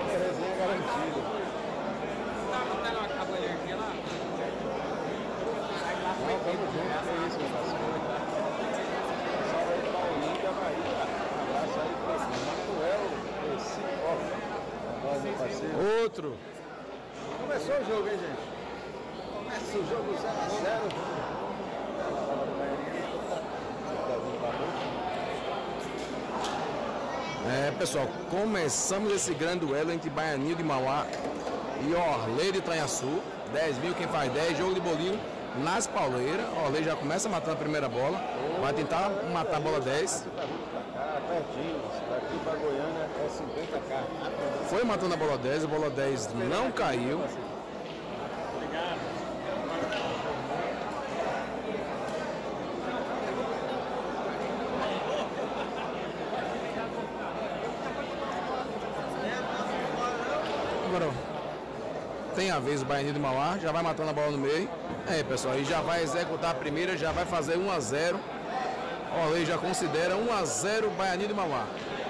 resenha garantida. Acabou a energia lá? Não, tamo junto, que é isso, meu parceiro. Salve aí, Paulinho da Bahia. Um abraço aí pra Manuel, esse ó. Meu parceiro. Outro. Começou o jogo, hein, gente? Começa o jogo 0-0. Pessoal, começamos esse grande duelo entre Baianinho de Mauá e Orley de Itanhaçu. 10 mil, quem faz 10, jogo de bolinho nas pauleiras. Orley já começa matando a primeira bola, vai tentar matar a bola 10. Pertinho, daqui pra Goiânia é 50k. Foi matando a bola 10 não caiu. Agora tem a vez o Baianinho de Mauá, já vai matando a bola no meio. Pessoal, e já vai executar a primeira, já vai fazer 1-0. Orley já considera 1-0 Baianinho de Mauá.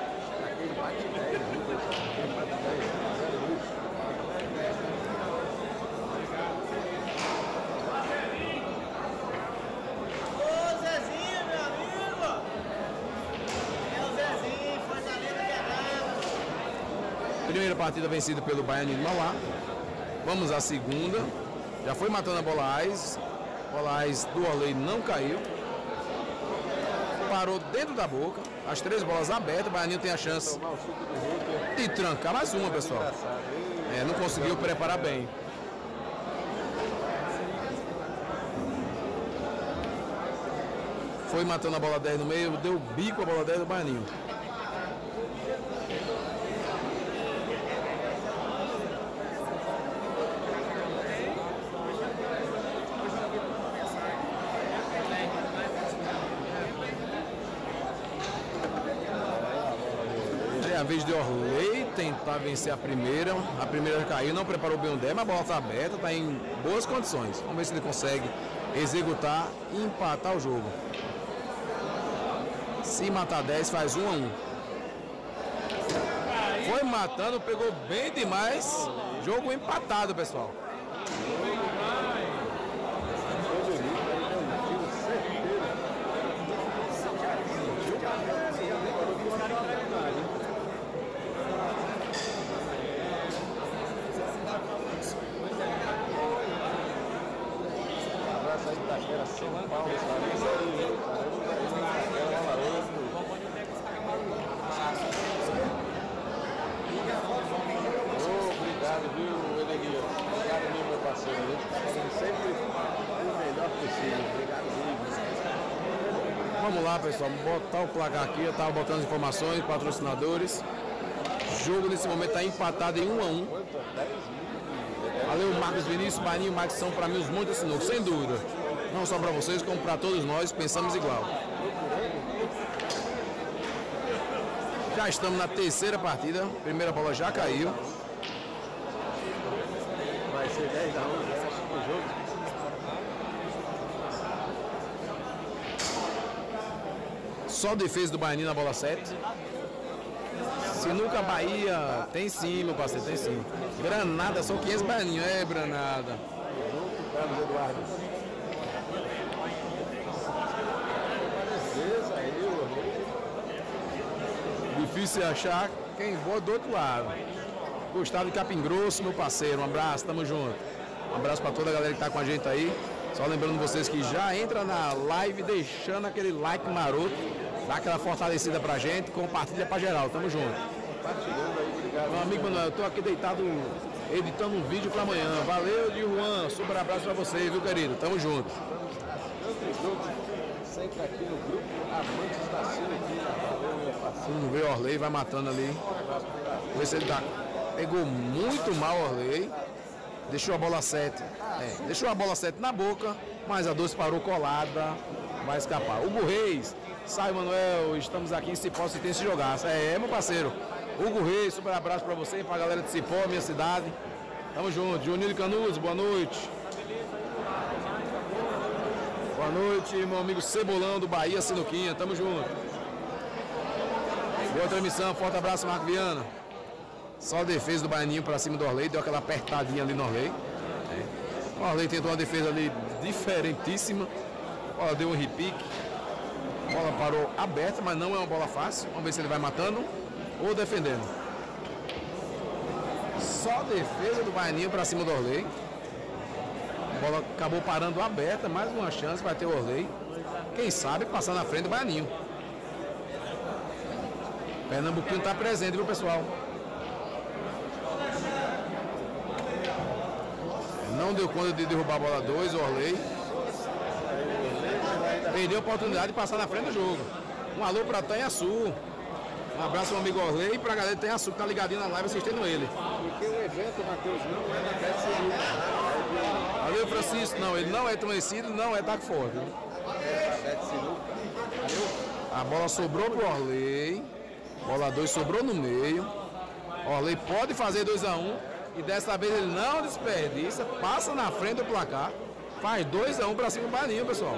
Ô Zezinho, meu amigo! É o Zezinho, Fortaleza quebrado. Primeira partida vencida pelo Baianinho de Mauá. Vamos à segunda. Já foi matando a bola AIS. Bola AIS do Orley não caiu. Parou dentro da boca. As 3 bolas abertas. O Baianinho tem a chance de trancar mais uma, pessoal. Não conseguiu preparar bem. Foi matando a bola 10 no meio. Deu bico a bola 10 do Baianinho. É a vez de Orley tentar vencer a primeira. A primeira caiu, não preparou bem o 10, mas a bola está aberta, está em boas condições. Vamos ver se ele consegue executar e empatar o jogo. Se matar 10, faz 1-1. Foi matando, pegou bem demais. Jogo empatado, pessoal. Abraço aí pra Itaquera, São Paulo, obrigado, viu, Elenir? Obrigado mesmo, meu parceiro. A gente está fazendo sempre o melhor possível. Obrigado mesmo. Vamos lá, pessoal, botar o placar aqui. Eu estava botando as informações, patrocinadores. O jogo nesse momento está empatado em 1-1. Valeu, Marcos Vinícius, Baianinho, Max são para mim os montes de sinuca, sem dúvida. Não só para vocês, como para todos nós, pensamos igual. Já estamos na terceira partida, primeira bola já caiu. Vai ser 10-1, eu acho que o jogo. Só defesa do Baianinho na bola 7. Sinuca Bahia, tem sim, meu parceiro, tem sim. Granada, são 500 Baianinho, Granada. Carlos Eduardo. Difícil achar quem voa do outro lado. Gustavo de Capim Grosso, meu parceiro, um abraço, tamo junto. Um abraço pra toda a galera que tá com a gente aí. Só lembrando vocês que já entra na live deixando aquele like maroto, dá aquela fortalecida pra gente, compartilha pra geral, tamo junto. Compartilhando aí, obrigado. Meu amigo Manuel, eu tô aqui deitado editando um vídeo pra amanhã. Valeu, de Juan, super abraço pra você, viu, querido? Tamo junto. Sempre aqui no grupo Amantes da Sinuquinha. Valeu, meu parceiro. Vamos ver o Orley, vai matando ali. Vamos ver se ele tá. Pegou muito mal o Orley. Deixou a bola 7. Deixou a bola 7 na boca, mas a 12 parou colada. Vai escapar. Hugo Reis, sai Manuel, estamos aqui em Cipó, se tem se jogar. Meu parceiro. Hugo Reis, super abraço pra você, pra galera de Cipó, minha cidade. Tamo junto. Juninho Canudos, boa noite. Boa noite, meu amigo Cebolão do Bahia Sinuquinha, tamo junto. Boa transmissão, forte abraço, Marco Viana. Só a defesa do Baianinho para cima do Orley, deu aquela apertadinha ali no Orley. O Orley tentou uma defesa ali diferentíssima. A bola deu um repique. A bola parou aberta, mas não é uma bola fácil. Vamos ver se ele vai matando ou defendendo. Só a defesa do Baianinho para cima do Orley. A bola acabou parando aberta, mais uma chance para ter o Orley. Quem sabe passar na frente do Baianinho. Pernambuquinho está presente, viu, pessoal? Não deu conta de derrubar a bola 2, o Orley. Perdeu a oportunidade de passar na frente do jogo. Um alô para Tanhaçu. Um abraço ao amigo Orley e para a galera de Tanhaçu que tá ligadinho na live assistindo ele. Porque o evento, Matheus, não é na Bet Sinuca. Valeu, Francisco. Não, ele não é conhecido, não é taco forte. Bet Sinuca. A bola sobrou pro Orley. Bola 2 sobrou no meio. Orley pode fazer 2-1. E dessa vez ele não desperdiça. Passa na frente do placar. Faz 2-1 para cima do Baianinho, pessoal.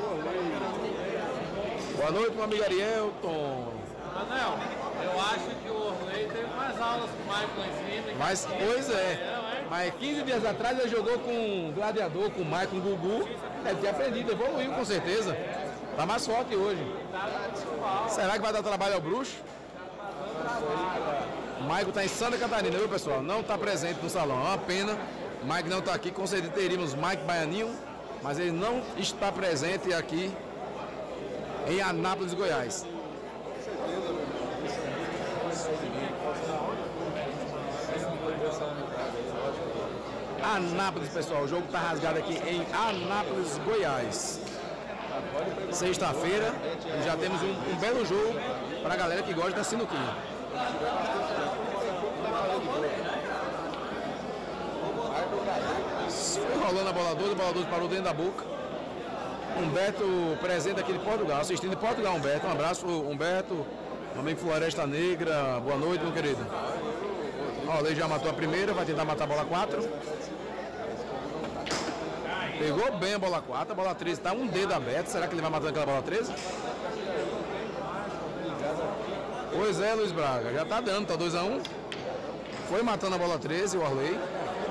Boa noite, meu amigo Arielton. Manel, eu acho que o Orley teve mais aulas com o Michael em cima. Mas, pois é. Mas 15 dias atrás ele jogou com o Gladiador, com o Michael, com o Gugu. Ele tinha aprendido, evoluiu com certeza. Tá mais forte hoje. Será que vai dar trabalho ao Bruxo? O Michael tá em Santa Catarina, viu, pessoal? Não tá presente no salão. É uma pena. O Mike não está aqui, com certeza teríamos Mike Baianinho, mas ele não está presente aqui em Anápolis, Goiás. Anápolis, pessoal, o jogo está rasgado aqui em Anápolis, Goiás. Sexta-feira, já temos um belo jogo para a galera que gosta da sinuquinha. Foi rolando a bola 12 parou dentro da boca. Humberto presente aqui de Portugal, assistindo de Portugal, Humberto. Um abraço, Humberto, amigo Floresta Negra. Boa noite, meu querido. Ó, o Lei já matou a primeira, vai tentar matar a bola 4. Pegou bem a bola 4, a bola 13 está um dedo aberto. Será que ele vai matando aquela bola 13? Pois é, Luiz Braga, já tá dando, tá 2-1. Foi matando a bola 13, o Orley.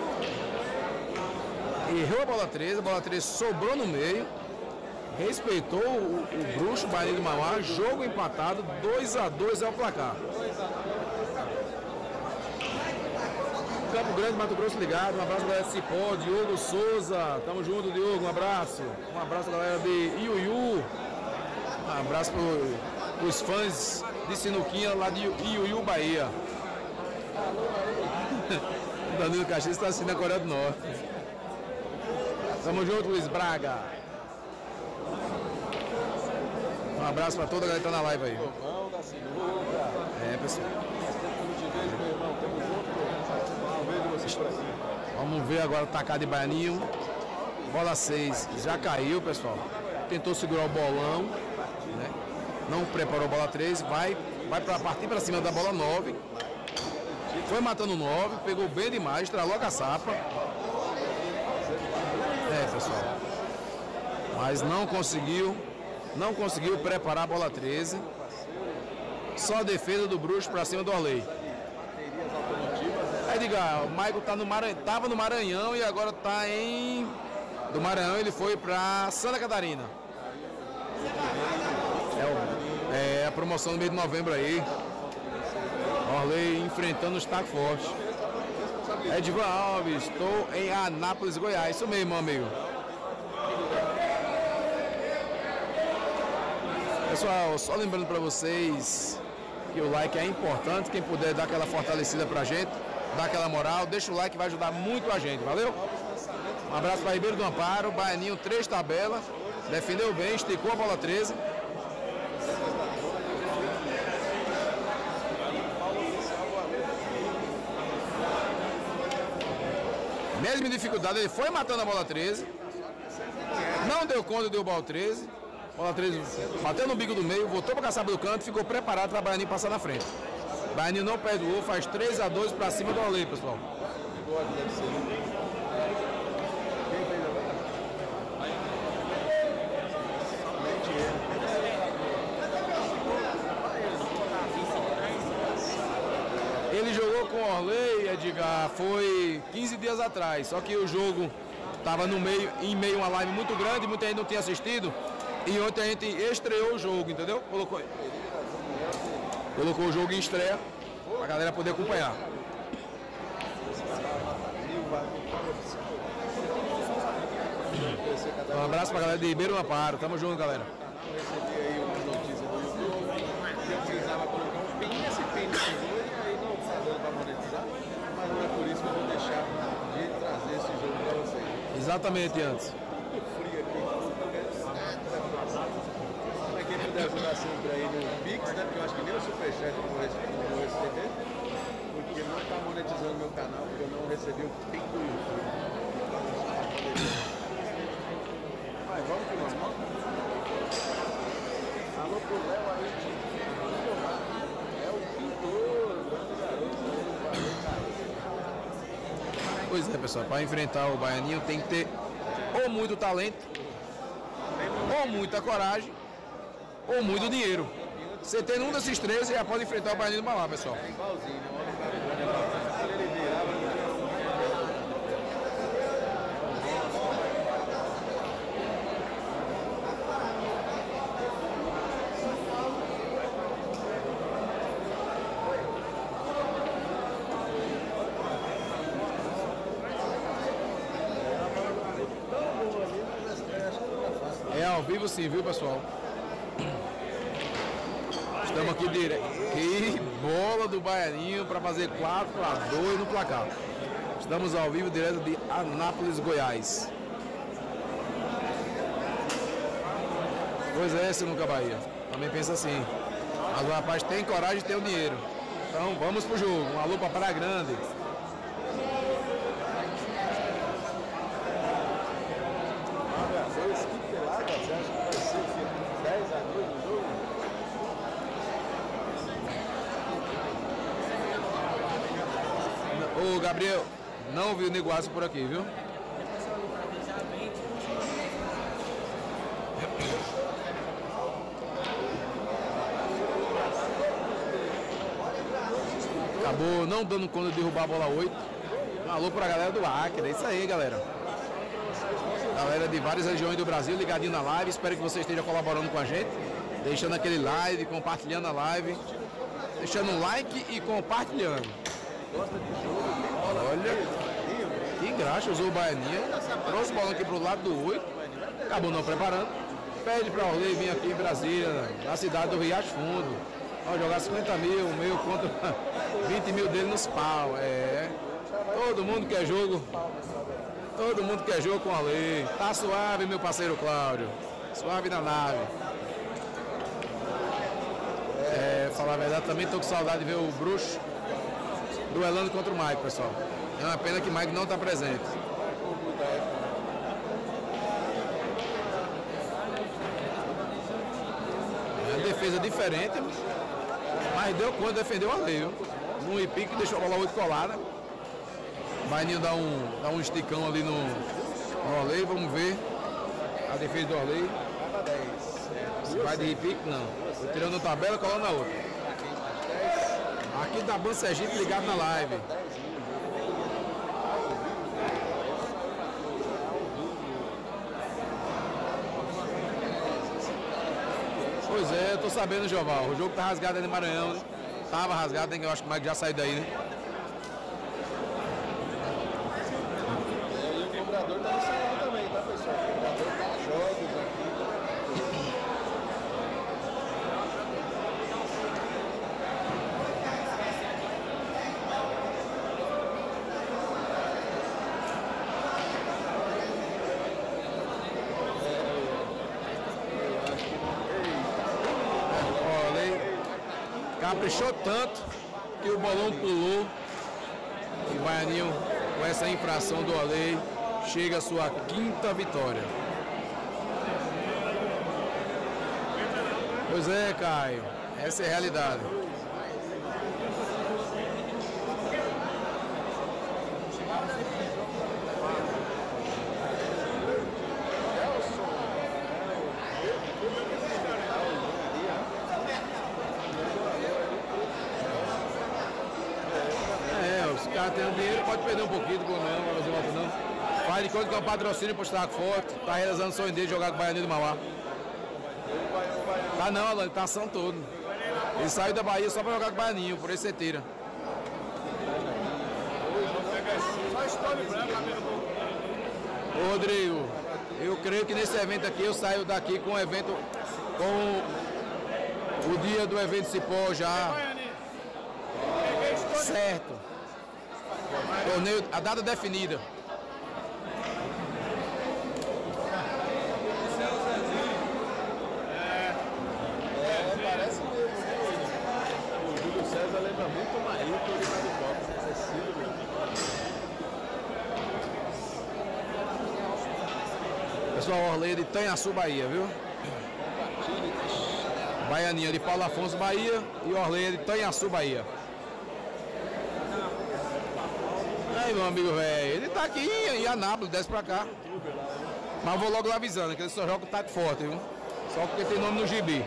Errou a bola 13 sobrou no meio. Respeitou o Bruxo, o Baianinho do Mauá. Jogo empatado, 2-2 é o placar. Campo Grande, Mato Grosso ligado. Um abraço galera de Cipó, Diogo Souza. Tamo junto, Diogo, um abraço. Um abraço galera de Iuiú. Um abraço pros fãs de sinuquinha lá de Iuiú, Bahia. O Danilo Caxias está assim na Coreia do Norte. Tamo junto, Luiz Braga. Um abraço para toda a galera que tá na live aí. É, pessoal. Vamos ver agora o tacado de Baianinho. Bola 6 já caiu, pessoal. Tentou segurar o bolão, né? Não preparou a bola 13. Vai para partir para cima da bola 9. Foi matando o 9, pegou bem demais, estralou a caçapa. É, pessoal. Mas não conseguiu preparar a bola 13. Só a defesa do Bruxo para cima do Orley. Aí diga, o Michael tava no Maranhão e agora tá em... Do Maranhão ele foi para Santa Catarina. É a promoção do mês de novembro aí. Orley enfrentando os tacos fortes. Edvan Alves, estou em Anápolis, Goiás. Isso mesmo, meu amigo. Pessoal, só lembrando para vocês que o like é importante. Quem puder dar aquela fortalecida pra gente, dar aquela moral, deixa o like que vai ajudar muito a gente, valeu? Um abraço para Ribeiro do Amparo, Baianinho 3 tabelas, defendeu bem, esticou a bola 13. Mesma dificuldade, ele foi matando a bola 13. Não deu conta de derrubar o 13. Bola 13 bateu no bico do meio, voltou para a caçaba do canto, ficou preparado para o Baianinho passar na frente. Baianinho não perdoou, faz 3-2 para cima do Orley, pessoal. Ele jogou com o Orley, Edgar, foi 15 dias atrás. Só que o jogo estava em meio a uma live muito grande, muita gente não tinha assistido. E ontem a gente estreou o jogo, entendeu? Colocou o jogo em estreia para a galera poder acompanhar. Um abraço para a galera de Ribeirão Amparo. Tamo junto, galera. Eu recebi aí uma notícia do YouTube que eu precisava colocar um PIN nesse PIN nesse jogo e aí não está dando para monetizar, mas não é por isso que eu vou deixar de trazer esse jogo para vocês. Exatamente, antes. Frio aqui. Mas quem puder ajudar sempre aí no Pix, né? Porque eu acho que nem o Superchat eu vou receber, porque não está monetizando meu canal, porque eu não recebi o PIN do YouTube. Mas vamos que vamos. Alô pro Léo aí, é o pintor, Pois é, pessoal, para enfrentar o Baianinho tem que ter ou muito talento, ou muita coragem, ou muito dinheiro. Você tendo um desses três, você já pode enfrentar o Baianinho do Mauá, pessoal. É igualzinho, né? Quando ele virava, É ao vivo sim, viu, pessoal? Estamos aqui direto. Que bola do Baianinho para fazer 4-2 no placar. Estamos ao vivo direto de Anápolis, Goiás. Pois é, Sinuca Bahia. Também pensa assim. Mas o rapaz tem coragem e tem o dinheiro. Então vamos pro jogo. Um alô para Praia Grande. você acha que vai ser 10-2 no jogo? Ô Gabriel, não viu o Niguaço por aqui, viu? Acabou não dando conta de derrubar a bola 8. Um alô pra galera do Acre, é isso aí, galera. Galera de várias regiões do Brasil ligadinho na live. Espero que você esteja colaborando com a gente, deixando aquele like, compartilhando a live, deixando um like e compartilhando. Olha, que graxa, usou o Baianinho, trouxe o bolão aqui pro lado do 8, acabou não preparando. Pede pra Orley vir aqui em Brasília, na cidade do Riacho Fundo, ó, jogar 50 mil, o meu contra 20 mil dele nos pau. É, todo mundo quer jogo. Todo mundo quer jogo com a Orley. Tá suave, meu parceiro Cláudio. Suave na nave. É, falar a verdade, também tô com saudade de ver o Bruxo duelando contra o Mike, pessoal. É uma pena que o Mike não tá presente. É uma defesa diferente, mas deu conta, defendeu a Orley, viu? No pique, deixou a bola 8 colada. Baianinho dá um esticão ali no Orley, vamos ver a defesa do Orley. Se vai de pique, não. Tô tirando a tabela, colando na outra. Aqui da Ban Sergipe ligado na live. Pois é, eu tô sabendo, Joval. O jogo tá rasgado aí no Maranhão, né? Tava rasgado, eu acho que o Mike já saiu daí, né? E o cobrador tá no salão também, tá, pessoal? O cobrador tá jogos aqui. Caprichou tanto que o bolão pulou. E o Baianinho, com essa infração do Orley, chega à sua 5ª vitória. Pois é, Caio. Essa é a realidade. tá tendo dinheiro, pode perder um pouquinho, pelo menos, não vai fazer volta não. Faz de conta que é um patrocínio pro Taco Forte, tá realizando o sonho dele de jogar com o Baianinho do Mauá. Tá não, Alan, tá ação todo. Ele saiu da Bahia só pra jogar com o Baianinho, por isso você tira. Ô Rodrigo, eu creio que nesse evento aqui eu saio daqui com o evento, com o dia do evento Cipó já certo. Torneio, a data definida. Parece mesmo. O Júlio César lembra muito o Marinho que ele tá do copo. É Silvio. Pessoal, Orleia de Tanhaçu, Bahia, viu? Baianinha de Paulo Afonso, Bahia e Orleia de Tanhaçu, Bahia. Aí, meu amigo velho, ele tá aqui em Anápolis, desce pra cá. Mas vou logo lá avisando que ele só joga o taco forte, viu? Só porque tem nome no gibi.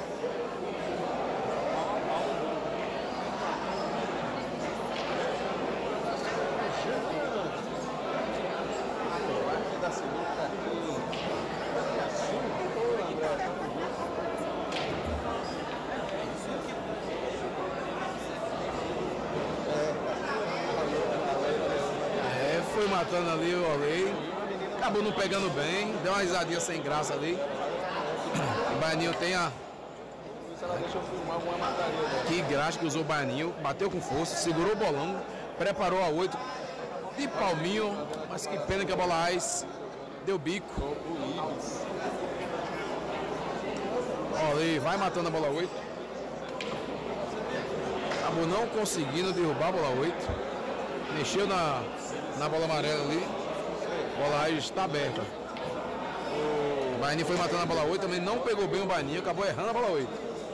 Foi matando ali o Orley, acabou não pegando bem, deu uma risadinha sem graça ali. O Baianinho tem a... Que graça que usou o Baianinho, bateu com força, segurou o bolão, preparou a 8 de palminho, mas que pena que a bola Ais deu bico. Orley vai matando a bola 8. Acabou não conseguindo derrubar a bola 8. Mexeu na bola amarela ali. A bola Ais está aberta. O Baianinho foi matando a bola 8, também não pegou bem o Baianinho, acabou errando a bola 8.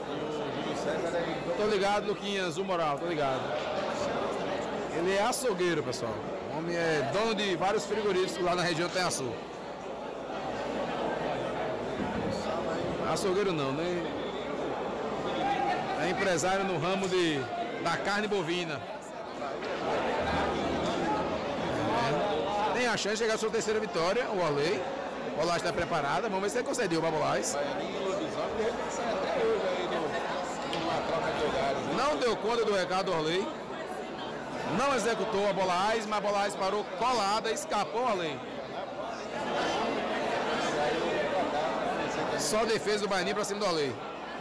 Tô ligado, Luquinhas, o Moral, tô ligado. Ele é açougueiro, pessoal. O homem é dono de vários frigoríficos lá na região Tanhaçu. Açougueiro não, né? É empresário no ramo da carne bovina. Tem a chance de chegar à sua terceira vitória, o Orley. O Olá está preparada, vamos ver se ele consegue o Babolás. Não deu conta do recado do Orley. Não executou a Bolás, mas a Bolás parou colada, escapou a Orley. Só defesa do Baianinho para cima do Orley.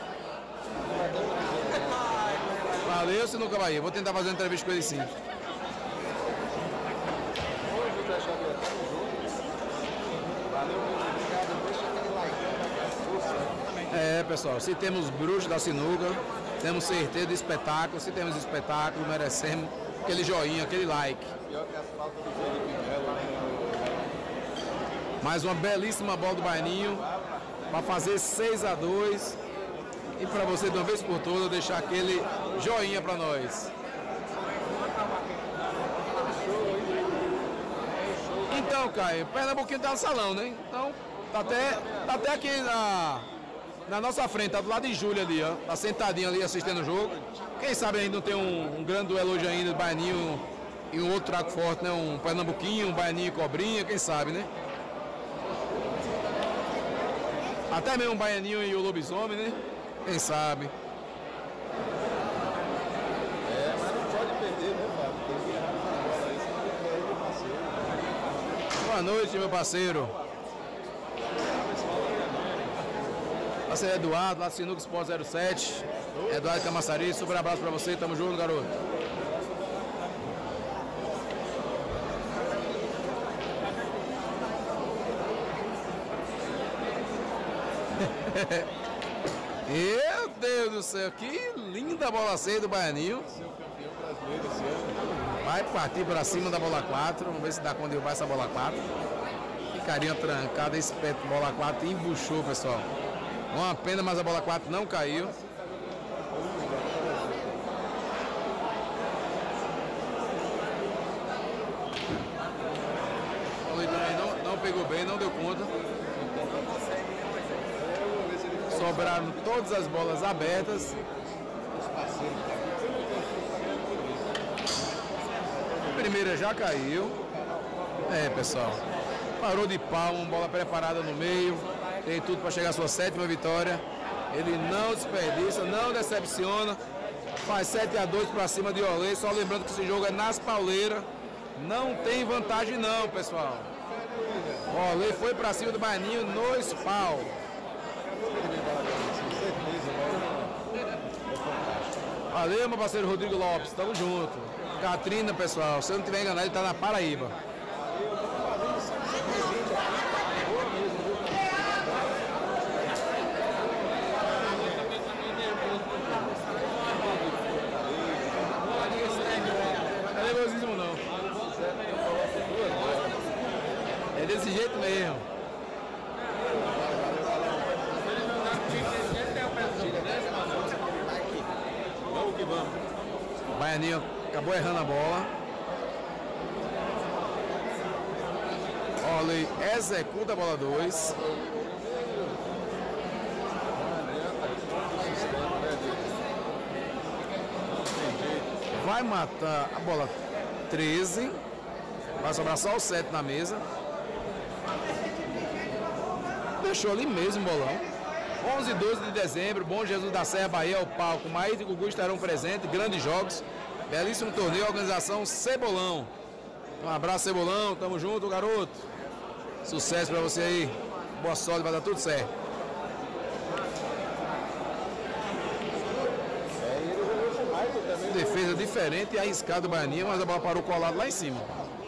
Valeu, Sinuca Bahia. Vou tentar fazer uma entrevista com ele sim. É, pessoal, se temos bruxos da sinuca, temos certeza de espetáculo. Se temos espetáculo, merecemos aquele joinha, aquele like. Mais uma belíssima bola do Baianinho para fazer 6-2. E para você, de uma vez por todas, deixar aquele joinha para nós. Então, Caio, Pernambuquinho tá no salão, né? Então, tá até aqui na nossa frente, tá do lado de Júlia ali, ó. Tá sentadinho ali assistindo o jogo. Quem sabe ainda não tem um grande duelo hoje ainda, Baianinho e um outro trago forte, né? Um Pernambuquinho, um Baianinho e Cobrinha, quem sabe, né? Até mesmo um Baianinho e o Lobisomem, né? Quem sabe? É, mas não pode perder, né, Fábio? Tem que errar na bola aí, senão ele perde o parceiro. Boa noite, meu parceiro. Parceiro Eduardo, lá do Sinuca Sport 07. Eduardo Camaçari, super abraço pra você, tamo junto, garoto. Meu Deus do céu, que linda bola 6 do Baianinho. Vai partir para cima da bola 4. Vamos ver se dá conta de derrubar essa bola 4. Que carinha trancada, esse pé de bola 4 embuchou, pessoal. Uma pena, mas a bola 4 não caiu. O também não pegou bem, não deu conta. Sobraram todas as bolas abertas. primeira já caiu. Pessoal. Parou de palmo, bola preparada no meio. Tem tudo para chegar à sua 7ª vitória. Ele não desperdiça, não decepciona. Faz 7-2 para cima de Orley. Só lembrando que esse jogo é nas pauleiras. Não tem vantagem não, pessoal. Orley foi para cima do Baianinho no spawn. Valeu, meu parceiro Rodrigo Lopes. Tamo junto. Catrina, pessoal. Se eu não tiver enganado, ele tá na Paraíba. Não é nervosismo não. É desse jeito mesmo. Vamos que vamos. Baianinho acabou errando a bola. Orley executa a bola 2. Vai matar a bola 13. Vai sobrar só o 7 na mesa. Deixou ali mesmo o bolão. 11 e 12 de dezembro, Bom Jesus da Serra, Bahia, o palco. Maíra e Gugu estarão presentes, grandes jogos, belíssimo torneio, organização Cebolão. Um abraço, Cebolão, tamo junto, garoto. Sucesso pra você aí, boa sorte, vai dar tudo certo. Defesa diferente e arriscada do Baianinho, mas a bola parou colado lá em cima.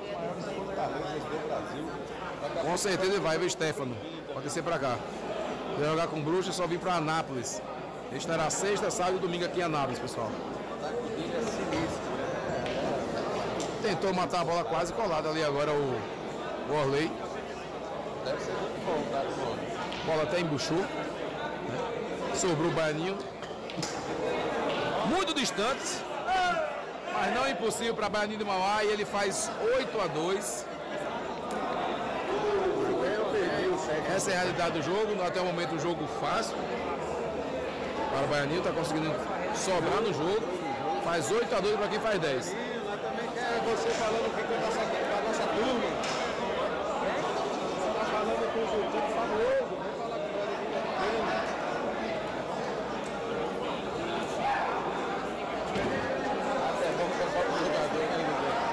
Com certeza ele vai, viu, Stefano? Pode descer pra cá. Se jogar com Bruxa, só vir para Anápolis. Ele estará sexta, sábado e domingo aqui em Anápolis, pessoal. Tentou matar a bola quase colada ali agora o Orley. Deve ser muito bom, tá? A bola até embuchou. Sobrou o Baianinho. Muito distante, mas não impossível para Baianinho de Mauá. E ele faz 8-2. Essa é a realidade do jogo. Até o momento, um jogo fácil para o Baianinho. Está conseguindo sobrar no jogo. Faz 8-2 para quem faz 10. Nós também quer você falando o que é a nossa turma. Você está falando com o YouTube famoso. Vem falar com nós aqui. Até vamos para o jogador, né,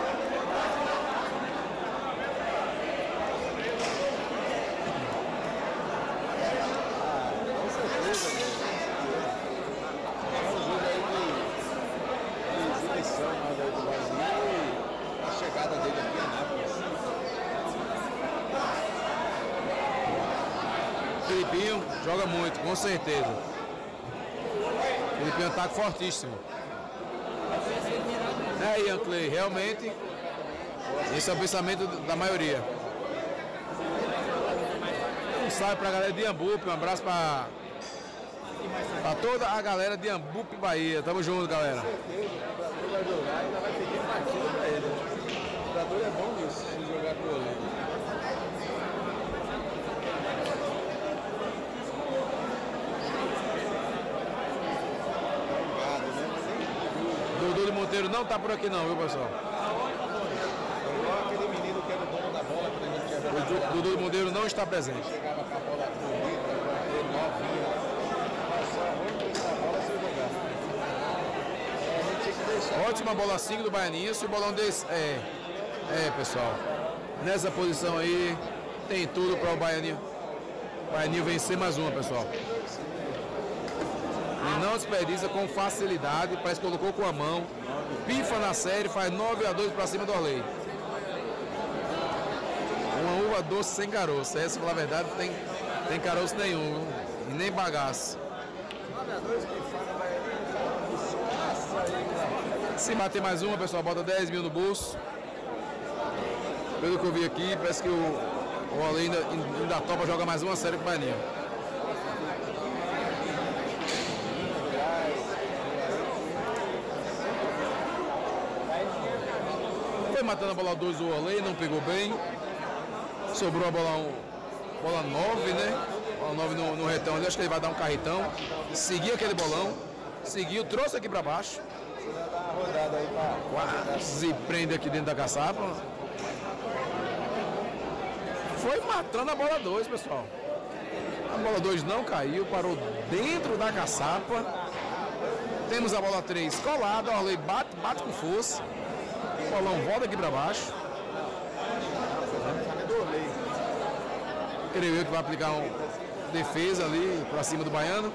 Filipinho joga muito, com certeza. Filipinho é um ataque fortíssimo. Ian Clay, realmente esse é o pensamento da maioria. Um salve pra galera de Iambupe, um abraço pra toda a galera de Iambupe, Bahia. Tamo junto, galera. O vai jogar, ainda vai pedir partida pra ele. O jogador é bom nisso, se jogar com ele. Dudu de Monteiro não tá por aqui não, viu, pessoal? Igual aquele menino que era o dono da bola quando a gente tinha jogado. Dudu de Monteiro não está presente. Chegava com a bola bonita, ele novinha. Só vamos a bola sem jogar. A gente tinha que deixar. Ótima bola 5 do Baianinho. Se o bolão desse. Pessoal. Nessa posição aí, tem tudo para o Baianinho. Baianinho vencer mais uma, pessoal. E não desperdiça com facilidade. Parece que colocou com a mão. Pifa na série, faz 9-2 para cima do Orley. Uma uva doce sem caroço. Essa, pela verdade, tem caroço nenhum. E nem bagaço. 9-2 que fala, vai. Se bater mais uma, pessoal, bota 10 mil no bolso. Pelo que eu vi aqui, parece que o Orley ainda topa jogar mais uma série com o Baianinho. Foi matando a bola 2 do Orley, não pegou bem. Sobrou a bola 9, né? Bola 9 no retão ali, acho que ele vai dar um carretão. Seguiu aquele bolão, seguiu, trouxe aqui para baixo. Dá uma rodada aí pra... Quase prende aqui dentro da caçapa. Foi matando a bola 2, pessoal. A bola 2 não caiu, parou dentro da caçapa. Temos a bola 3 colada, o Orley bate com força. O bolão volta aqui para baixo. Creio eu que vai aplicar uma defesa ali para cima do baiano.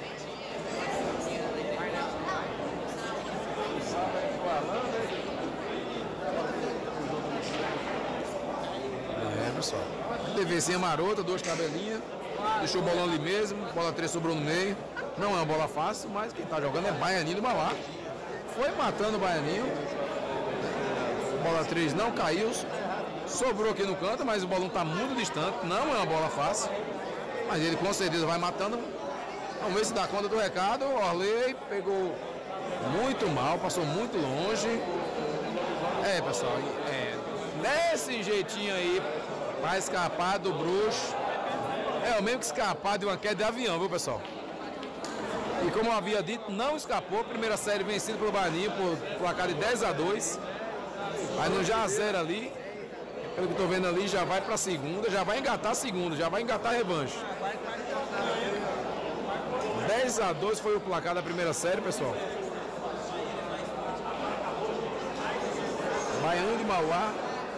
Pessoal, TVzinha marota, 2 tabelinhas. Deixou o bolão ali mesmo, bola 3 sobrou no meio. Não é uma bola fácil, mas quem tá jogando é Baianinho do Mauá. Foi matando o Baianinho. Bola 3 não caiu. Sobrou aqui no canto, mas o bolão tá muito distante. Não é uma bola fácil. Mas ele com certeza vai matando. Vamos ver se dá conta do recado. O Orley pegou muito mal, passou muito longe. Pessoal, desse jeitinho aí, vai escapar do bruxo. É o mesmo que escapar de uma queda de avião, viu, pessoal? E como eu havia dito, não escapou. Primeira série vencida pelo Baianinho por placar de 10-2. Aí no já 0 ali, pelo que eu tô vendo ali, já vai pra segunda, já vai engatar a segunda, já vai engatar a revanche. 10-2 foi o placar da primeira série, pessoal. Baiano de Mauá.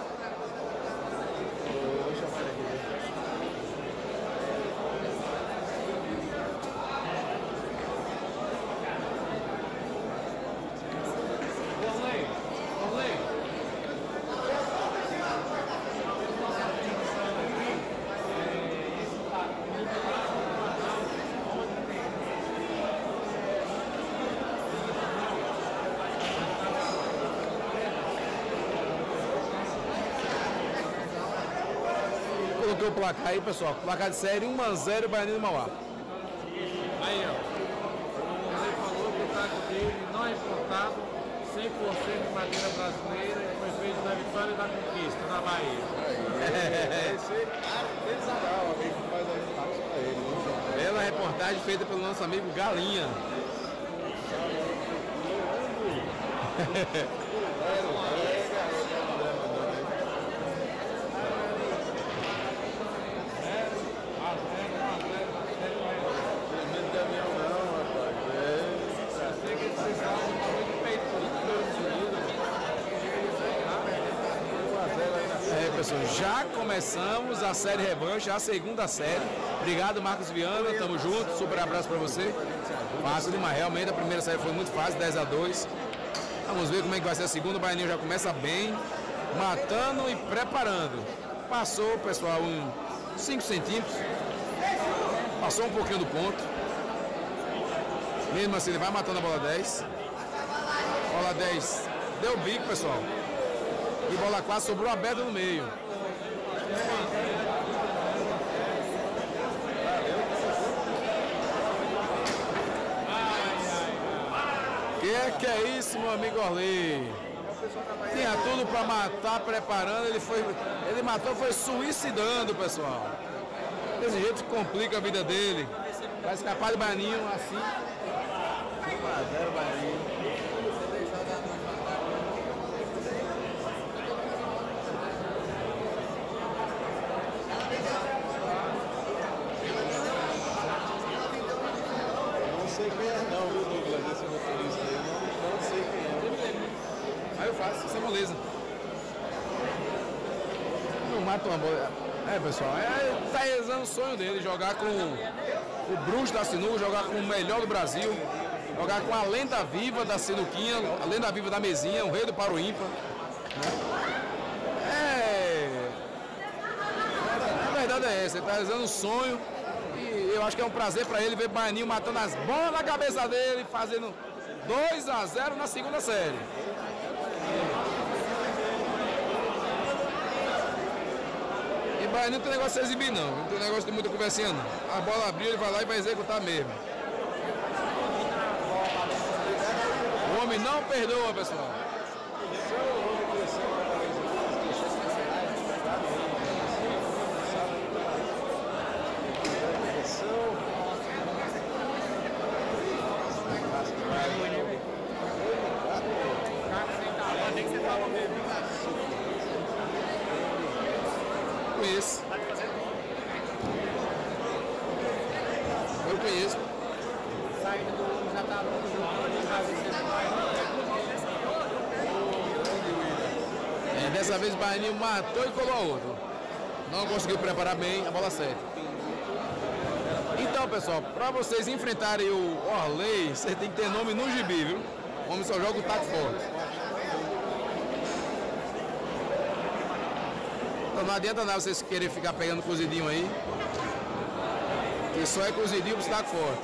Coloquei o placar aí, pessoal. Placar de série 1-0 Baianinho do Mauá. Aí, ó. O Orley falou que o taco dele não é importado, 100% de madeira brasileira, e foi feito na vitória da conquista, na Bahia. Esse artesanal, alguém que faz a informação pra ele. Bela reportagem feita pelo nosso amigo Galinha. Pessoal, já começamos a série revanche, a segunda série. Obrigado, Marcos Viana, tamo junto, super abraço pra você. Fácil demais, realmente a primeira série foi muito fácil, 10-2. Vamos ver como é que vai ser a segunda. O Baianinho já começa bem, matando e preparando. Passou, pessoal, uns 5 centímetros. Passou um pouquinho do ponto. Mesmo assim, ele vai matando a bola 10. Bola 10 deu bico, pessoal. E bola 4 sobrou aberta no meio. Que é isso, meu amigo Orley? Tinha tudo para matar, preparando. Ele matou, foi suicidando, pessoal. Desse jeito complica a vida dele. Vai escapar de Baianinho assim. 1-0 Baianinho. Não sei quem é não, viu, Douglas? Esse motorista aí, não sei quem é. Aí eu faço, isso é moleza. Não mata uma bola. Pessoal, tá realizando o sonho dele, jogar com o bruxo da sinuca, jogar com o melhor do Brasil, jogar com a lenda viva da sinuquinha, a lenda viva da mesinha, o rei do paro ímpar. A verdade é essa, ele tá realizando um sonho e eu acho que é um prazer para ele ver Baianinho matando as bolas na cabeça dele, fazendo 2-0 na segunda série. E Baianinho não tem negócio de se exibir não, não tem negócio de muita conversinha não. A bola abriu, ele vai lá e vai executar mesmo. O homem não perdoa, pessoal. conheço. Eu conheço. Saindo do ônibus, já tá longe do ônibus, Dessa vez o Baianinho matou e colou a outro. Não conseguiu preparar bem a bola certa. Então, pessoal, para vocês enfrentarem o Orley, você tem que ter nome no gibi, viu? O homem só joga o taco forte. Então não adianta nada vocês querem ficar pegando cozidinho aí. Que só é cozidinho pro taco forte.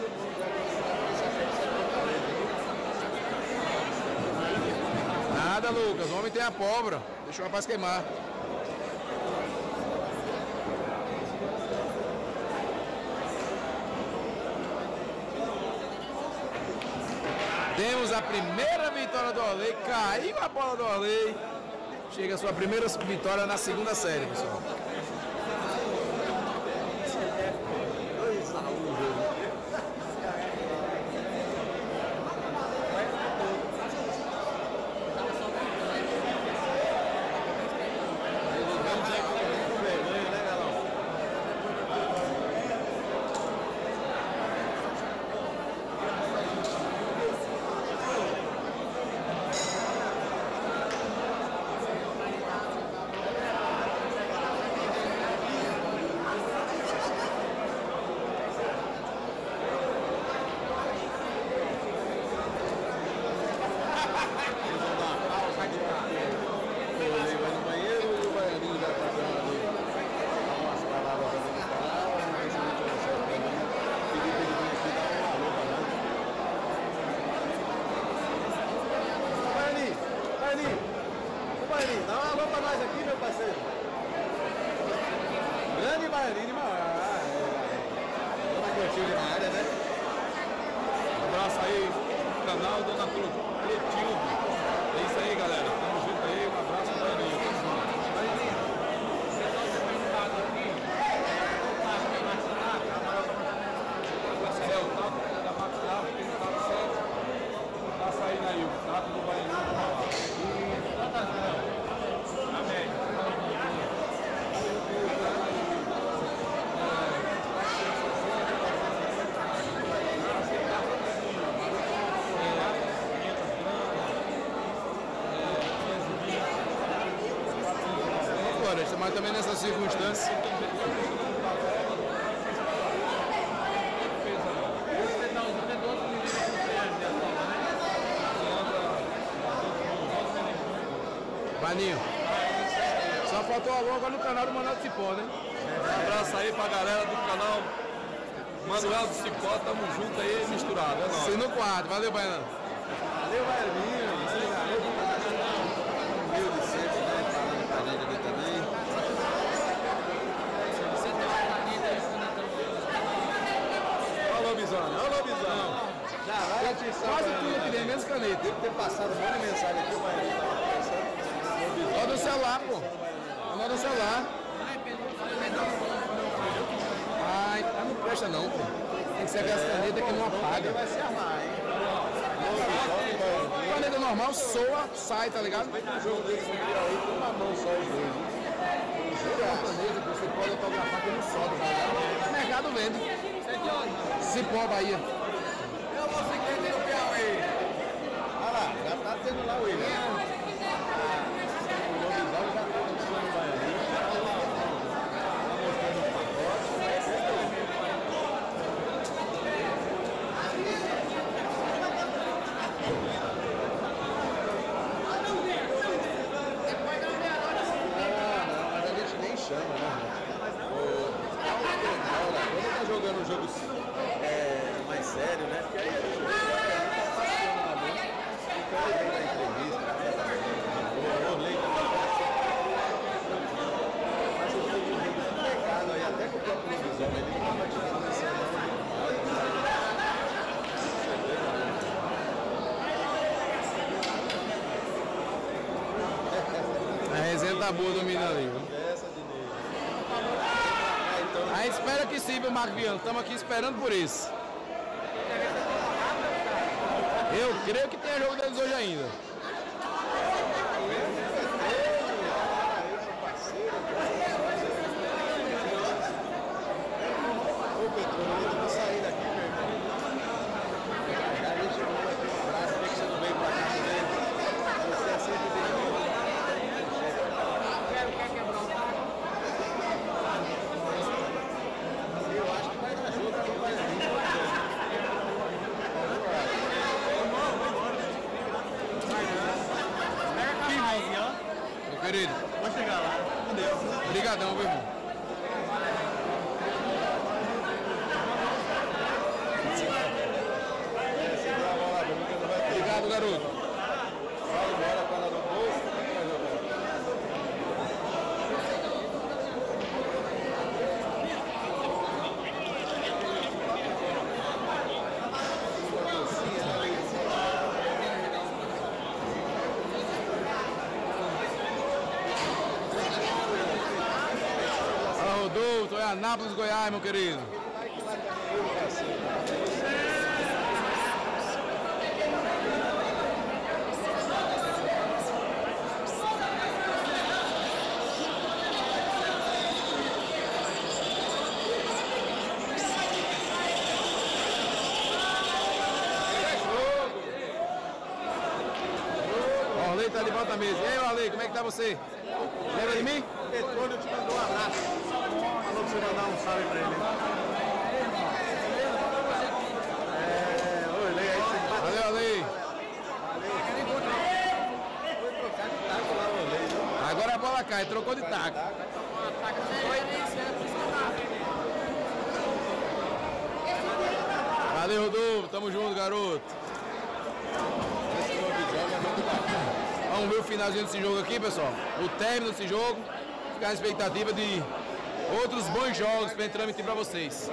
Nada, Lucas. O homem tem a pólvora. Deixa o rapaz queimar. Temos a primeira vitória do Orley. Caiu a bola do Orley. Chega a sua primeira vitória na segunda série, pessoal. Dá uma alô pra nós aqui, meu parceiro. Grande Baianinho de Mauá. Dona Clotilde na área, né? Um abraço aí pro canal Dona Clotilde. É isso aí, galera. Tamo junto aí. Um abraço pro Baianinho. Baianinho, você tá documentado aqui? É o taco da Maxilar, tem o taco certo. Tá saindo aí o taco do Baianinho. Mas também nessa circunstância. Vaninho, só faltou a logo no canal do Manuel do Cipó, né? Um abraço aí pra galera do canal Manuel do Cipó, tamo junto aí, misturado, é nóis. Se no quadro, valeu, Baiano. Valeu, Baianinho. Humilde sempre, né? Falando pra gente ali também. Olha o lobisomem, olha o lobisomem. Já vai atiçar. Quase tudo que tem, menos caneta. Deve ter passado um monte de mensagem aqui, o Baianinho tava pensando. Olha do celular, pô. Olha do celular. Ai, não presta não, pô. Tem que ser aquelas canetas que não apaga. Vai se armar, hein? Caneta normal, soa, sai, tá ligado? Um jogo desse aqui aí com uma mão só os dois. Caneta que você pode autografar que não sobe, tá ligado? O mercado vende. Cipó, Bahia. Eu vou ficar aqui no Piauí. Olha lá, já tá tendo lá o William. O lobisomem já tá mostrando o Baianinho. Tá mostrando o pacote. Mas a gente nem chama, né? Quando tá jogando um jogo mais sério, né? Porque aí a gente tá passeando na mão. Então ele vem na entrevista, o Orley mas o jogo do mercado aí, até com o próprio lobisomem, ele não tava tirando esse A resenha tá boa do menino ali, viu? A gente espera que sim, meu Marco Viano. Estamos aqui esperando por isso. Eu creio que tem jogo deles hoje ainda. querido. Vou chegar lá. Entendeu? Obrigadão, meu irmão. Obrigado, garoto. Vai embora para lá no bolso. Fala, Rodolfo, tô em Anápolis, Goiás, meu querido. Orley tá de volta na mesa. E aí, Orley, como é que tá você? Lembra de mim? Petróleo te mandou um abraço. Falou pra você mandar um salve pra ele. Oi, leia aí. Valeu, Orley. Agora a bola cai, trocou de taco. Valeu, Rodolfo. Tamo junto, garoto. Vamos ver o finalzinho desse jogo aqui, pessoal. O término desse jogo. Ficar na expectativa de outros bons jogos para transmitir para vocês.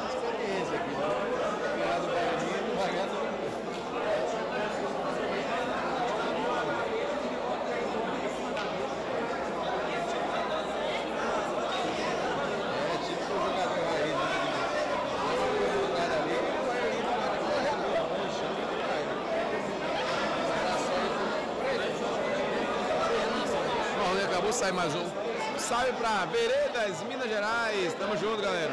Acabou de sair mais um. Salve pra Veredas, Minas Gerais. Tamo junto, galera.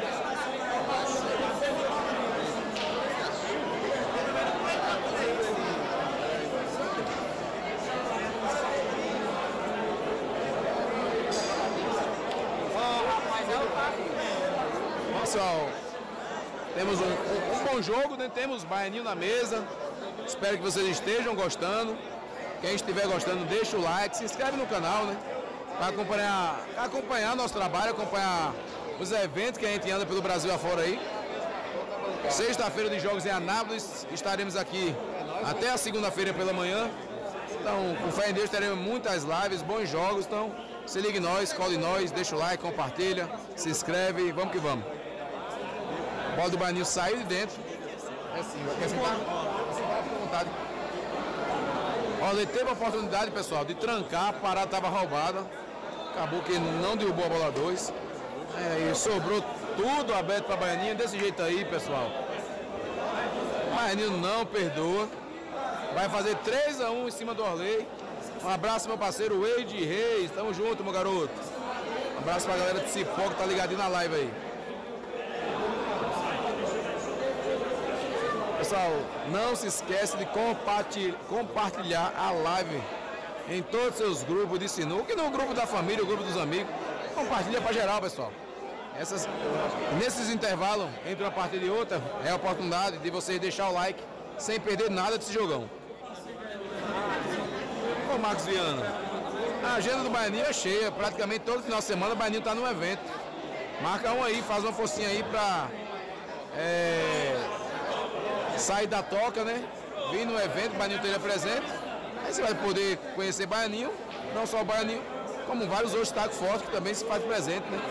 Pessoal, temos um bom jogo, né? Temos baianinho na mesa. Espero que vocês estejam gostando. Quem estiver gostando, deixa o like, se inscreve no canal, né? Para acompanhar nosso trabalho, acompanhar os eventos que a gente anda pelo Brasil afora aí. Sexta-feira de jogos em Anápolis, estaremos aqui até a segunda-feira pela manhã. Então, com fé em Deus, teremos muitas lives, bons jogos. Então, se ligue em nós, cole em nós, deixa o like, compartilha, se inscreve, vamos que vamos. A bola do Baianinho saiu de dentro. É assim, quer sentar? Fica à vontade. Olha, ele teve a oportunidade, pessoal, de trancar, a parada estava roubada. Acabou que não derrubou a bola 2. E sobrou tudo aberto para a Baianinha, desse jeito aí, pessoal. O Baianinho não perdoa. Vai fazer 3-1 em cima do Orley. Um abraço, meu parceiro Wade Reis. Tamo junto, meu garoto. Um abraço pra galera de Cipó que tá ligadinho na live aí. Pessoal, não se esquece de compartilhar a live em todos os seus grupos de sinuca e no grupo da família, o grupo dos amigos. Compartilha para geral, pessoal. Nesses intervalos, entre uma partida e outra, é a oportunidade de vocês deixar o like sem perder nada desse jogão. Ô Marcos Viana, a agenda do Baianinho é cheia, praticamente todo final de semana o Baianinho está num evento. Marca um aí, faz uma forcinha aí para sair da toca, né? Vir no evento, o Baianinho esteja presente. Aí você vai poder conhecer Baianinho, não só o Baianinho, como vários outros tacos fortes que também se faz presente, né?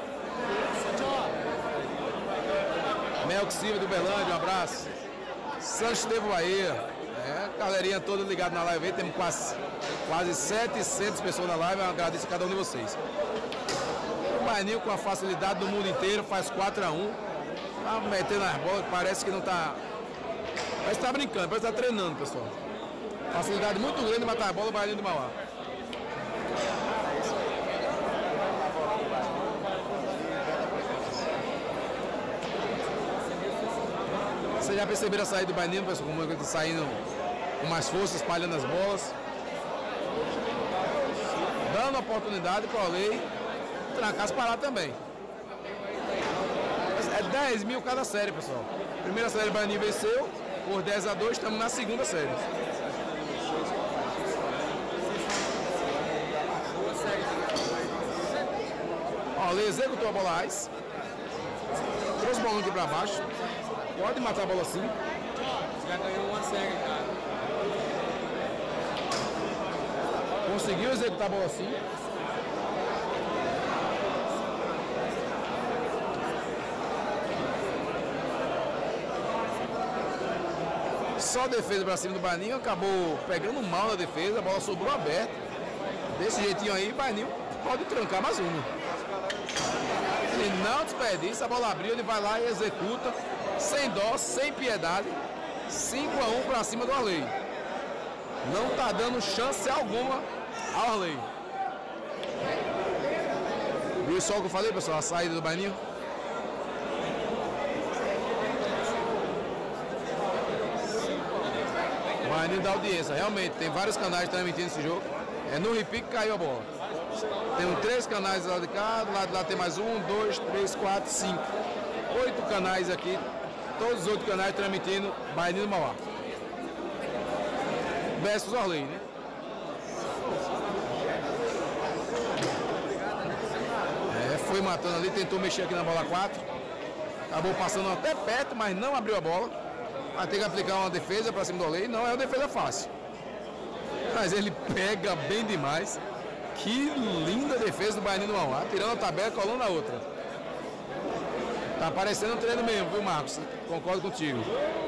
Melco Silva do Berlândia, um abraço. Santo Estevão Bahia, galerinha toda ligada na live aí, temos quase 700 pessoas na live, eu agradeço a cada um de vocês. O Baianinho com a facilidade do mundo inteiro, faz 4-1, tá metendo as bolas, parece que não tá... Parece que tá brincando, parece que tá treinando, pessoal. Facilidade muito grande de matar a bola, o Baianinho do Mauá. Vocês já perceberam a saída do Baianinho, pessoal, como ele está saindo com mais força, espalhando as bolas. Dando oportunidade para o Orley trancar as paradas também. É 10 mil cada série, pessoal. Primeira série o Baianinho venceu por 10-2, estamos na segunda série. Arley executou a bola Ice. Trouxe o bolão aqui pra baixo. Pode matar a bola assim. Já ganhou uma série, cara. Conseguiu executar a bola assim. Só defesa pra cima do Baianinho, acabou pegando mal na defesa, a bola sobrou aberta. Desse jeitinho aí, o Baianinho pode trancar mais uma. Ele não desperdiça, a bola abriu, ele vai lá e executa, sem dó, sem piedade. 5-1 pra cima do Arley. Não tá dando chance alguma ao Arley. Viu só o que eu falei, pessoal? A saída do Baianinho. Baianinho da audiência, realmente, tem vários canais transmitindo esse jogo. É no repique que caiu a bola. Tem 3 canais do lado de cá, do lado de lá tem mais 1, 2, 3, 4, 5. 8 canais aqui, todos os outros canais transmitindo Baianinho do Mauá. Versus Arley, né? Foi matando ali, tentou mexer aqui na bola 4. Acabou passando até perto, mas não abriu a bola. Vai ter que aplicar uma defesa para cima do Arley. Não é uma defesa fácil. Mas ele pega bem demais. Que linda defesa do Baianinho do Mauá. Tirando a tabela, colando a outra. Tá parecendo um treino mesmo, viu, Marcos? Concordo contigo.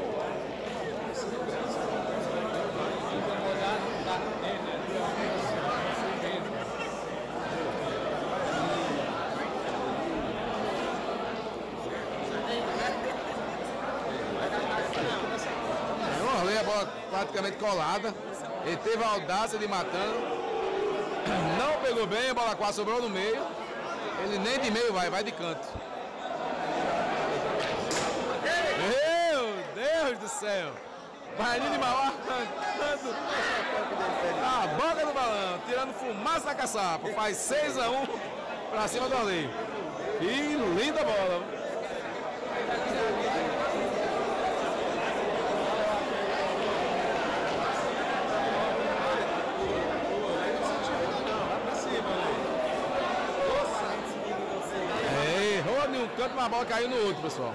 O Arley, a bola praticamente colada. Ele teve a audácia de matando. Não pegou bem, a bola 4 sobrou no meio. Ele nem de meio vai de canto. Meu Deus do céu! Baianinho de Mauá arrancando a boca do balão, tirando fumaça da caçapa. Faz 6-1 pra cima do Arley. Que linda bola! Errou em um canto, mas a bola caiu no outro, pessoal.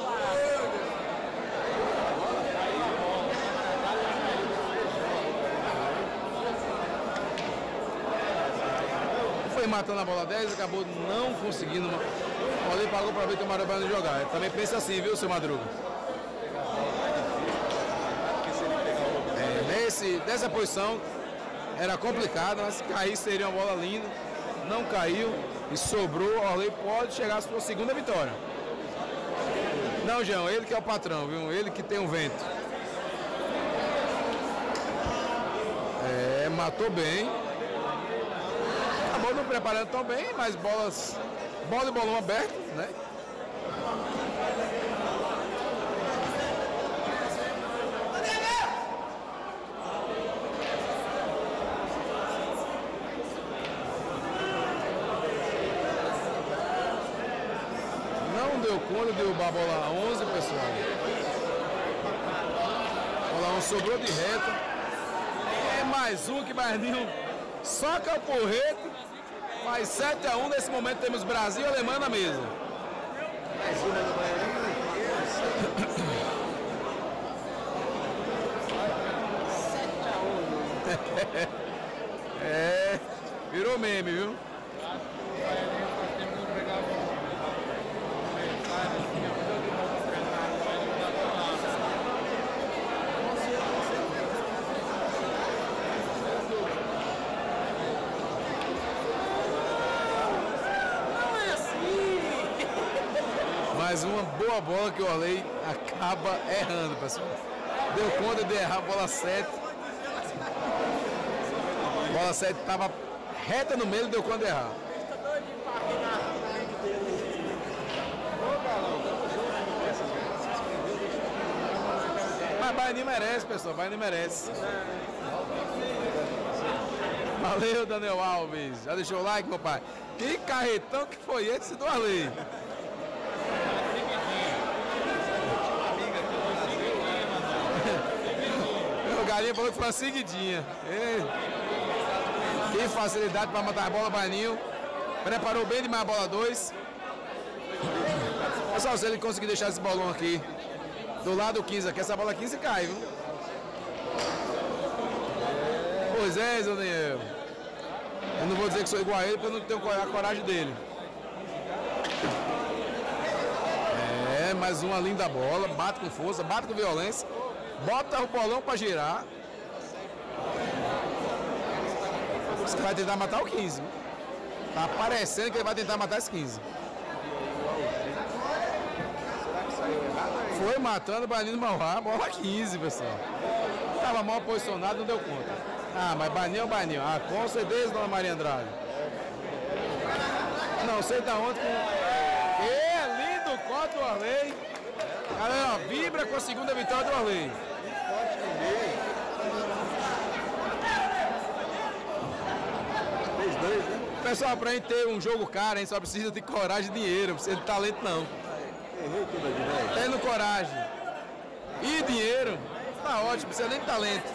Foi matando a bola 10, acabou não conseguindo. O Arley pagou para ver que o Mário Baiano jogar. Eu também pensa assim, viu, seu Madruga? Dessa posição era complicado, mas se caísse seria uma bola linda. Não caiu e sobrou. O Arley pode chegar à sua segunda vitória. Não, João, ele que é o patrão, viu? Ele que tem o vento. Matou bem. Acabou não preparando tão bem, mas bola e bolão aberto, né? Não deu conta de derrubar a bola 11, pessoal. A bola 11 sobrou de reta. É mais um que Baianinho soca o porrete. Faz 7-1. Nesse momento temos Brasil e Alemanha na mesa. Mais uma do Baianinho. Virou meme, viu? Mais uma boa bola que o Arley acaba errando, pessoal. Deu conta de errar a bola 7. A bola 7 estava reta no meio e deu conta de errar. Mas Baianinho merece, pessoal. Baianinho merece. Valeu, Daniel Alves. Já deixou o like, meu pai? Que carretão que foi esse do Arley? O Galinha falou que foi uma seguidinha. Que facilidade para matar a bola, Baianinho. Preparou bem demais a bola 2. Pessoal, se ele conseguir deixar esse bolão aqui do lado 15 aqui, essa bola 15 cai, viu? Pois é, Zé Daniel. Eu não vou dizer que sou igual a ele, porque eu não tenho a coragem dele. É, mais uma linda bola. Bate com força, bate com violência. Bota o bolão pra girar. Você vai tentar matar o 15. Tá parecendo que ele vai tentar matar esse 15. Foi matando o Baninho do Mauá, bola 15, pessoal. Tava mal posicionado, não deu conta. Ah, mas Baninho é o Baninho. Ah, com certeza, dona Maria Andrade. Não sei da onde. Lindo corte do Arley. Galera, vibra com a segunda vitória do Arley. Pessoal, pra gente ter um jogo caro, a gente só precisa de coragem e dinheiro, não precisa de talento não. Tendo coragem e dinheiro, tá ótimo, precisa nem de talento.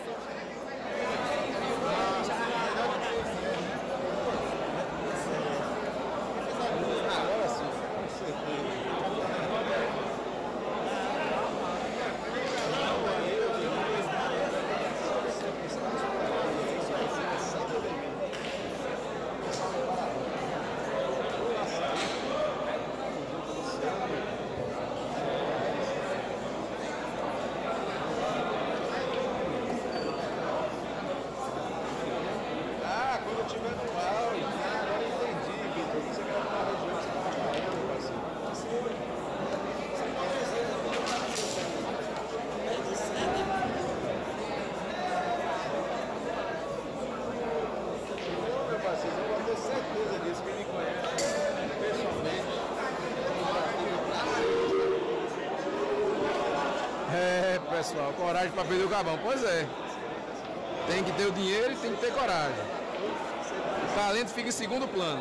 Pessoal, coragem para perder o Gabão. Pois é. Tem que ter o dinheiro e tem que ter coragem. O talento fica em segundo plano.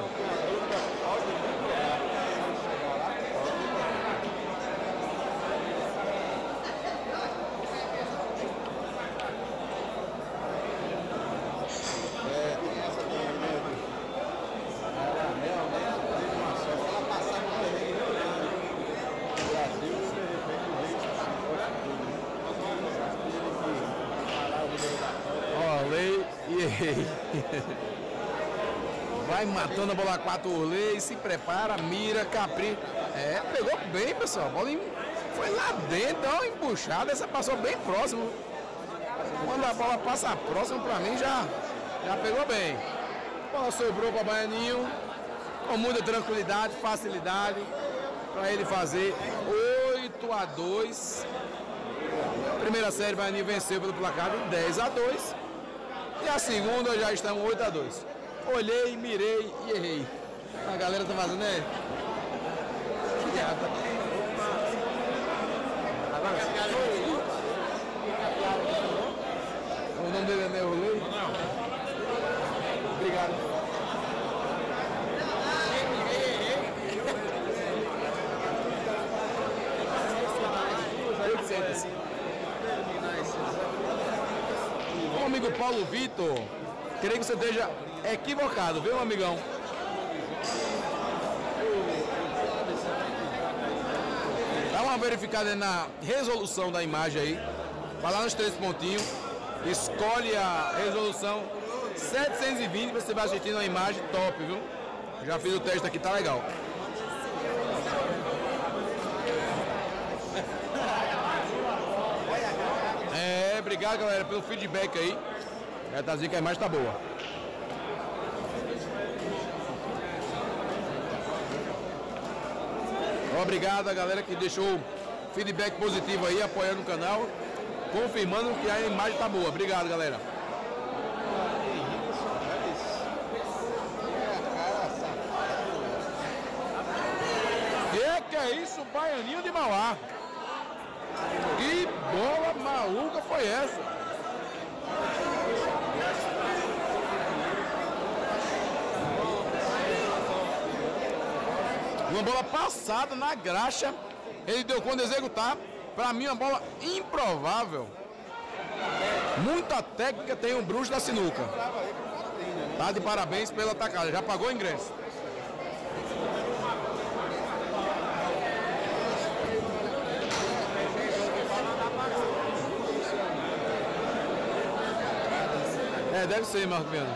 Vai matando a bola 4 Orley, se prepara, mira, capricha. É, pegou bem, pessoal. A bola foi lá dentro, dá uma empuxada, essa passou bem próximo. Quando a bola passa próximo, pra mim já pegou bem. A bola sobrou para o Baianinho, com muita tranquilidade, facilidade, para ele fazer 8-2. Primeira série, o Baianinho venceu pelo placar de 10-2. E a segunda já estamos 8-2. Olhei, mirei e errei. A galera tá fazendo, né? O nome dele é Ney Olhei? Não. Obrigado. Meu amigo Paulo Vitor, creio que você esteja equivocado, viu, amigão? Dá uma verificada na resolução da imagem aí. Vai lá nos 3 pontinhos, escolhe a resolução 720, você vai assistindo a imagem top, viu? Já fiz o teste aqui, tá legal. Obrigado, galera, pelo feedback aí. Já tá dizendo que a imagem tá boa. Obrigado a galera que deixou feedback positivo aí, apoiando o canal, confirmando que a imagem tá boa. Obrigado, galera. Que é isso, Baianinho de Mauá? Que bola maluca foi essa? Uma bola passada na graxa. Ele deu conta de executar. Para mim, uma bola improvável. Muita técnica tem um bruxo da sinuca. Tá de parabéns pela atacada. Já pagou o ingresso. É, deve ser, Marco Piano.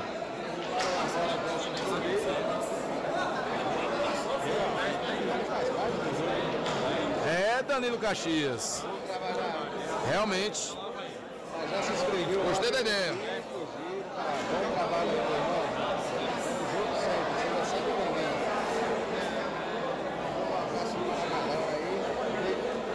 É, Danilo Caxias. Realmente. Já se inscreveu. Gostei da ideia. Bom trabalho, meu irmão. Junto sempre, seja sempre bem-vindo. Um abraço pra galera aí.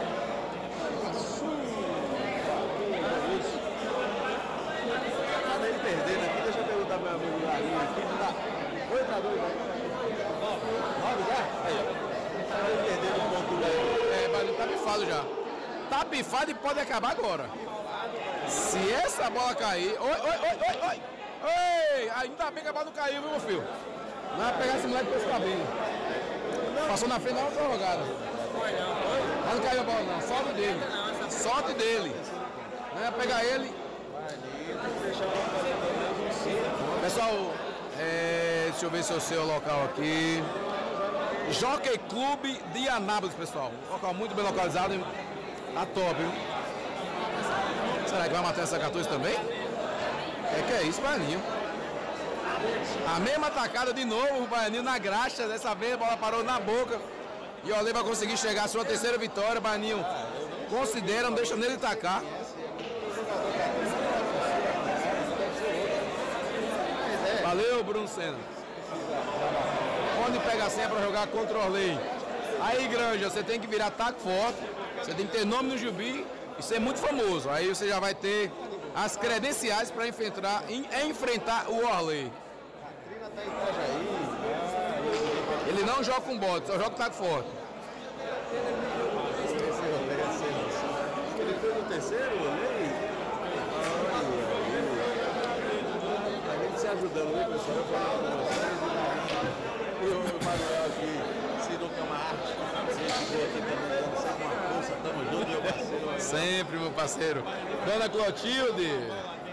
Tá ele perdendo aqui, deixa eu perguntar pro meu amigo Larinho aqui. Oi, tá doido aí? 9 já? Aí, ó. Tá ele perdendo um ponto aí. É, mas tá pifado já. Tá pifado e pode acabar agora. Se essa bola cair. Oi, oi, oi, oi, oi! Ei! Ainda bem que a bola não caiu, viu, meu filho? Não vai pegar esse moleque pelos cabelos. Passou na frente da outra jogada. Mas não caiu a bola, não. Sorte dele. Sorte dele. Não ia pegar ele. Pessoal, deixa eu ver se eu sei o local aqui. Jockey Clube de Anápolis, pessoal. Um local muito bem localizado. A top, viu? Será que vai matar essa 14 também? Que é isso, Baianinho? A mesma tacada de novo, o Baianinho na graxa. Dessa vez a bola parou na boca. E o Ale vai conseguir chegar à sua terceira vitória. Baianinho considera, não deixa nele tacar. Valeu, Bruno Senna. Onde pega a senha para jogar contra o Orley? Aí, Granja, você tem que virar taco forte. Você tem que ter nome no Jubi e ser muito famoso. Aí você já vai ter as credenciais para enfrentar o Orley. Ele não joga com bote, só joga com taco forte. Ele foi no terceiro, Orley? A gente se ajudando, né, pessoal? Eu falava com vocês e o Manuel aqui, Sinuca Marte, sempre aqui também dando sempre uma força, tamo junto, meu parceiro. Sempre, meu parceiro. Dona Clotilde.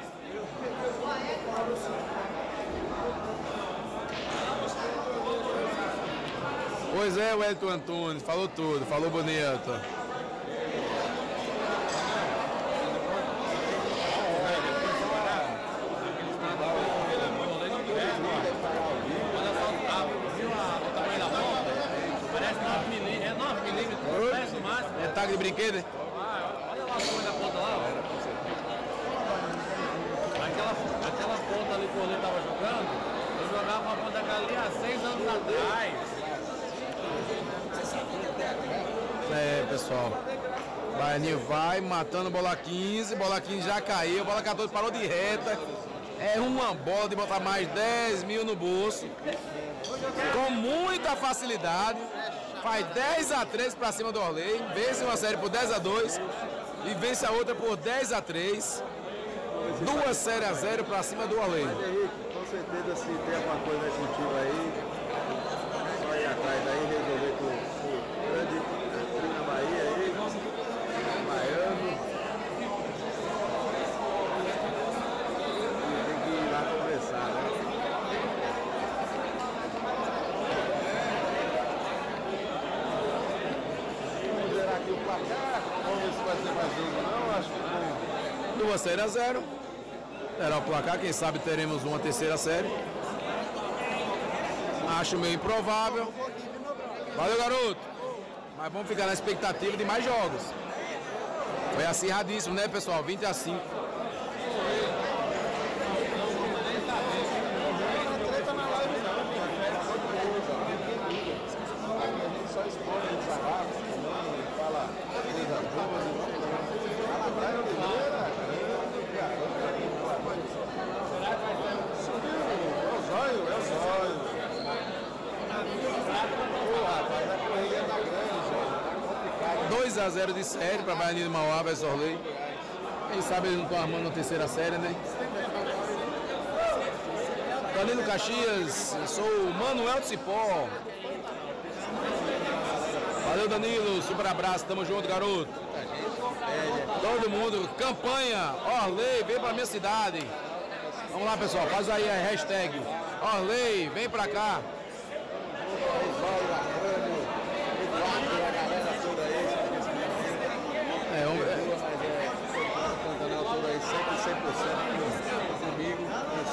Pois é, o Elton Antunes, falou tudo, falou bonito. É tag de brinquedo? Olha lá a cor da ponta lá, ó. Aquela ponta ali que o Olê estava jogando, eu jogava uma ponta ali há 6 anos atrás. É, pessoal. Baianinho vai matando bola 15 já caiu, bola 14 parou de reta. É uma bola de botar mais 10 mil no bolso. Com muita facilidade. Faz 10-3 para cima do Orley. Vence uma série por 10-2 e vence a outra por 10-3. 2 séries a 0 para cima do Orley. Mas Henrique, com certeza se tem alguma coisa aí contigo aí, só ir atrás daí resolver com o grande frio na Bahia aí, baiano. E tem que ir lá conversar, né? Vamos zerar aqui o placar, vamos ver se vai ter mais jogo não, acho que não. 2 séries a 0. Será o placar, quem sabe teremos uma terceira série. Acho meio improvável. Valeu, garoto. Mas vamos ficar na expectativa de mais jogos. Foi acirradíssimo, né, pessoal? 20-5. Só expõe eles abaixo, fala coisas boas, fala Brian Oliveira, é o zóio. Pô, rapaz, a corrida tá grande, tá complicado. 2-0 de série para Baianinho de Mauá versus Orley. Quem sabe eles não estão armando a terceira série, né? Danilo Caxias, sou o Manuel de Cipó. Valeu, Danilo, super abraço, tamo junto, garoto. Todo mundo, campanha, Orley, vem pra minha cidade. Vamos lá, pessoal, faz aí a hashtag Orley, vem pra cá. Cantando a altura aí, sempre 100% comigo,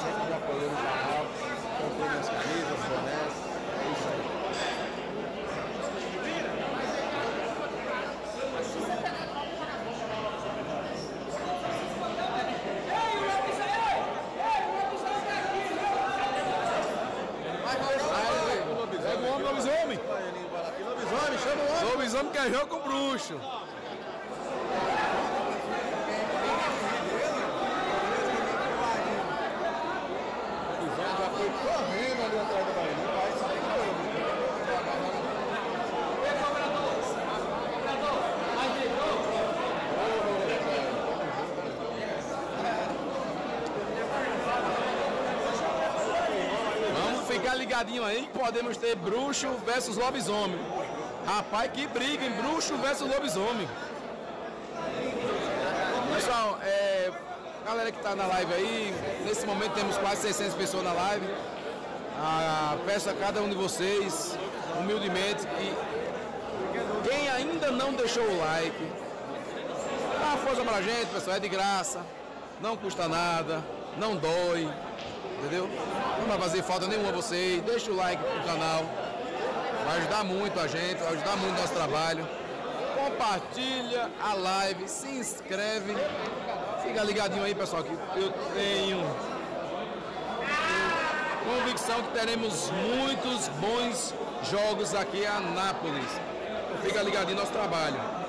Lobisomem quer jogo com bruxo. Já foi correndo ali atrás da Bahia. Vai sair Vamos ficar ligadinho aí que podemos ter bruxo versus lobisomem. Rapaz, que briga, hein? Bruxo versus lobisomem. Pessoal, galera que tá na live aí, nesse momento temos quase 600 pessoas na live. Peço a cada um de vocês, humildemente, que quem ainda não deixou o like, dá uma força pra gente, pessoal, é de graça, não custa nada, não dói, entendeu? Não vai fazer falta nenhuma a vocês, deixa o like pro canal, vai ajudar muito a gente, vai ajudar muito o nosso trabalho. Compartilha a live, se inscreve, fica ligadinho aí, pessoal, que eu tenho convicção que teremos muitos bons jogos aqui em Anápolis. Fica ligadinho no nosso trabalho.